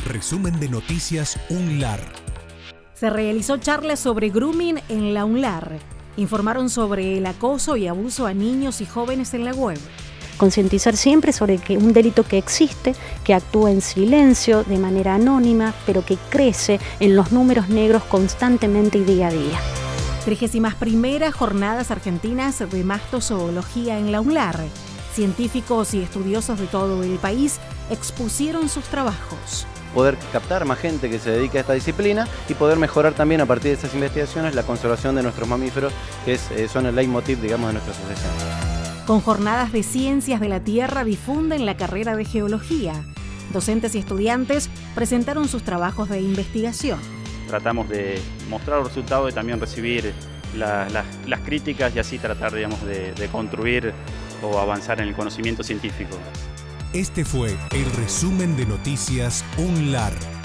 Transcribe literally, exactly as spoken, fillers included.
Resumen de noticias UNLAR. Se realizó charla sobre grooming en la UNLAR. Informaron sobre el acoso y abuso a niños y jóvenes en la web. Concientizar siempre sobre que un delito que existe, que actúa en silencio, de manera anónima, pero que crece en los números negros constantemente y día a día. Trigésimas primeras Jornadas Argentinas de Mastozoología en la UNLAR. Científicos y estudiosos de todo el país expusieron sus trabajos. Poder captar más gente que se dedique a esta disciplina y poder mejorar también a partir de estas investigaciones la conservación de nuestros mamíferos, que es, eh, son el leitmotiv, digamos, de nuestra asociación. Con jornadas de ciencias de la Tierra difunden la carrera de geología. Docentes y estudiantes presentaron sus trabajos de investigación. Tratamos de mostrar los resultados y también recibir la, la, las críticas y así tratar, digamos, de, de construir o avanzar en el conocimiento científico. Este fue el resumen de noticias UNLAR.